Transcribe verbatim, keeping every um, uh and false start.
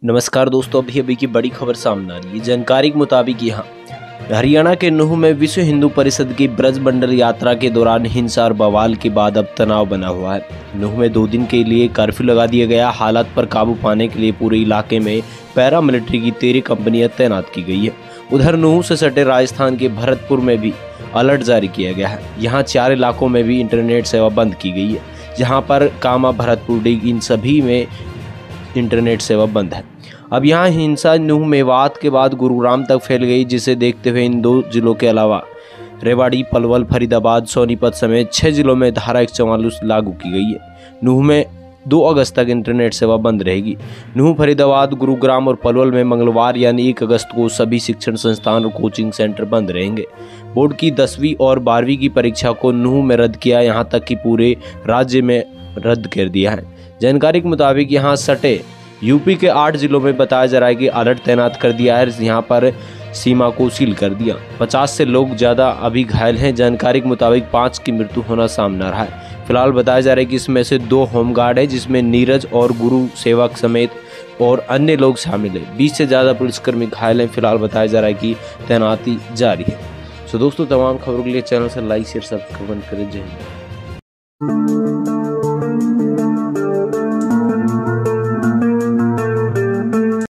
नमस्कार दोस्तों, अभी अभी की बड़ी खबर सामने आ रही है। जानकारी के मुताबिक यहाँ हरियाणा के नूह में विश्व हिंदू परिषद की ब्रज मंडल यात्रा के दौरान हिंसा और बवाल के बाद अब तनाव बना हुआ है। नूह में दो दिन के लिए कर्फ्यू लगा दिया गया। हालात पर काबू पाने के लिए पूरे इलाके में पैरा मिलिट्री की तेरह कंपनियां तैनात की गई है। उधर नूह से सटे राजस्थान के भरतपुर में भी अलर्ट जारी किया गया है। यहाँ चार इलाकों में भी इंटरनेट सेवा बंद की गई है। जहाँ पर कामा, भरतपुर, डिग, इन सभी में इंटरनेट सेवा बंद है। अब यहाँ हिंसा नूह मेवात के बाद गुरुग्राम तक फैल गई, जिसे देखते हुए इन दो जिलों के अलावा रेवाड़ी, पलवल, फरीदाबाद, सोनीपत समेत छह जिलों में धारा एक सौ चवालीस लागू की गई है। नूह में दो अगस्त तक इंटरनेट सेवा बंद रहेगी। नूह, फरीदाबाद, गुरुग्राम और पलवल में मंगलवार यानी एक अगस्त को सभी शिक्षण संस्थान और कोचिंग सेंटर बंद रहेंगे। बोर्ड की दसवीं और बारहवीं की परीक्षा को नूह में रद्द किया, यहाँ तक कि पूरे राज्य में रद्द कर दिया है। जानकारी के मुताबिक यहाँ सटे यूपी के आठ जिलों में बताया जा रहा है कि अलर्ट तैनात कर दिया है। यहाँ पर सीमा को सील कर दिया। पचास से लोग ज़्यादा अभी घायल हैं। जानकारी के मुताबिक पाँच की मृत्यु होना सामने आ रहा है। फिलहाल बताया जा रहा है कि इसमें से दो होमगार्ड है, जिसमें नीरज और गुरु सेवक समेत और अन्य लोग शामिल हैं। बीस से ज़्यादा पुलिसकर्मी घायल हैं। फिलहाल बताया जा रहा है कि तैनाती जारी है। तो दोस्तों, तमाम खबरों के लिए चैनल से लाइक शेयर सब्सक्राइब करें। जय हिंद।